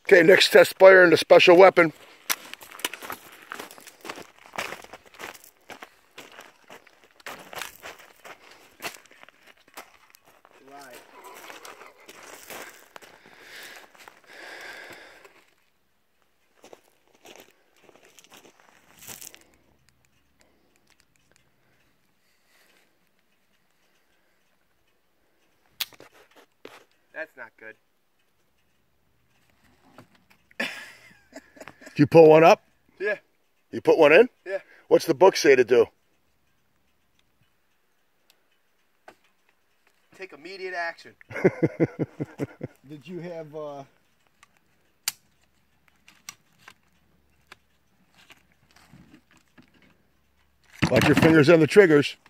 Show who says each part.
Speaker 1: Okay, next test fire and the special weapon.
Speaker 2: Right. That's not good.
Speaker 1: Do you pull one up?
Speaker 2: Yeah.
Speaker 1: You put one in?
Speaker 2: Yeah.
Speaker 1: What's the book say to do?
Speaker 2: Take immediate action.
Speaker 3: Did you have
Speaker 1: Like your fingers on the triggers.